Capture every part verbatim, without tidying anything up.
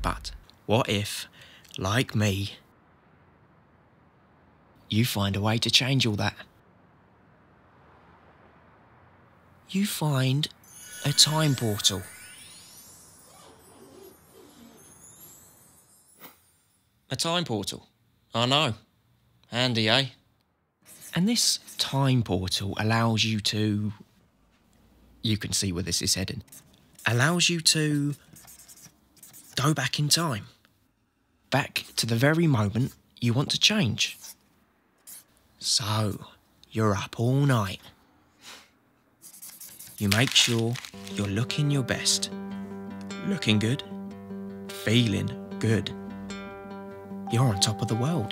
But what if, like me, you find a way to change all that? You find a time portal. A time portal. I know. Handy, eh? And this time portal allows you to... You can see where this is heading. Allows you to go back in time. Back to the very moment you want to change. So, you're up all night. You make sure you're looking your best. Looking good. Feeling good. You're on top of the world.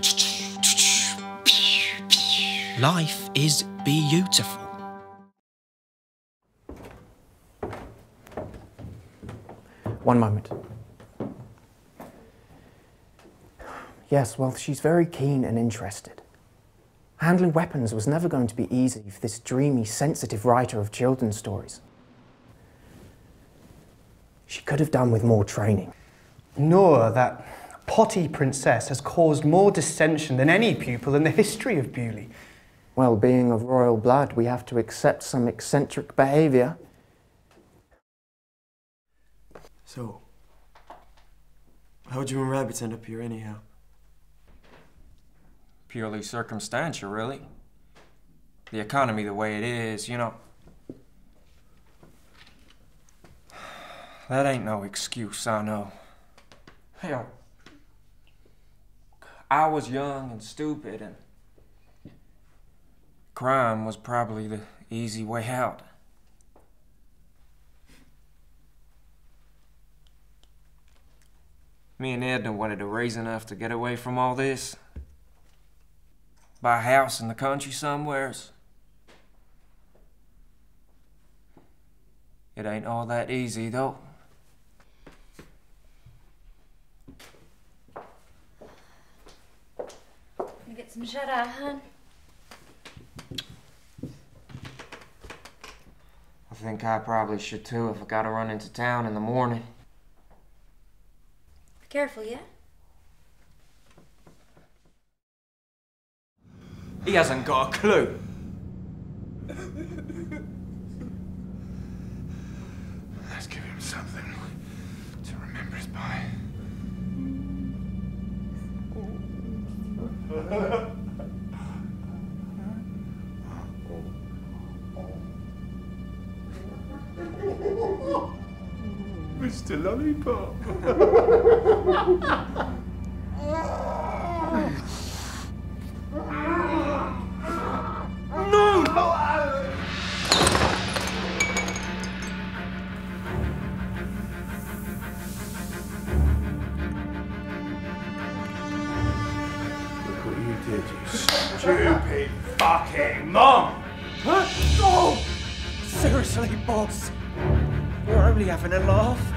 Life is beautiful. One moment. Yes, well, she's very keen and interested. Handling weapons was never going to be easy for this dreamy, sensitive writer of children's stories. She could have done with more training. Nora, that potty princess, has caused more dissension than any pupil in the history of Bewley. Well, being of royal blood, we have to accept some eccentric behaviour. So, how'd you and Rabbits end up here anyhow? Purely circumstantial, really. The economy the way it is, you know. That ain't no excuse, I know. Hell, I was young and stupid, and crime was probably the easy way out. Me and Edna wanted to raise enough to get away from all this. Buy a house in the country somewheres. It ain't all that easy, though. Gonna get some shut-eye, hun? I think I probably should too if I gotta run into town in the morning. Be careful, yeah? He hasn't got a clue. Let's give him something to remember us by. Mister Lollipop. Did you stupid fucking mom? Huh? Oh! Seriously, boss. We're only having a laugh.